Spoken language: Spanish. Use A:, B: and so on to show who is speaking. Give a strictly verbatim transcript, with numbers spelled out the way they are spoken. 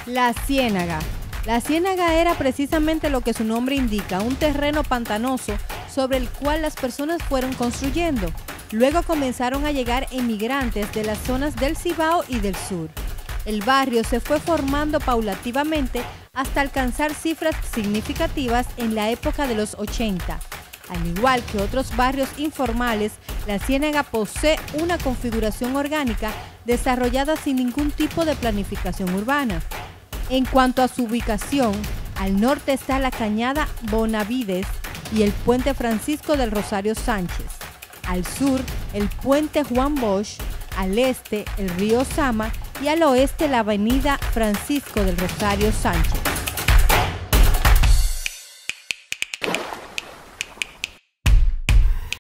A: La Ciénaga. La ciénaga era precisamente lo que su nombre indica, un terreno pantanoso sobre el cual las personas fueron construyendo. Luego comenzaron a llegar inmigrantes de las zonas del Cibao y del sur. El barrio se fue formando paulativamente hasta alcanzar cifras significativas en la época de los ochenta. Al igual que otros barrios informales, La Ciénaga posee una configuración orgánica desarrollada sin ningún tipo de planificación urbana. En cuanto a su ubicación, al norte está la Cañada Bonavides y el Puente Francisco del Rosario Sánchez. Al sur, el Puente Juan Bosch, al este, el río Sama y al oeste, la Avenida Francisco del Rosario Sánchez.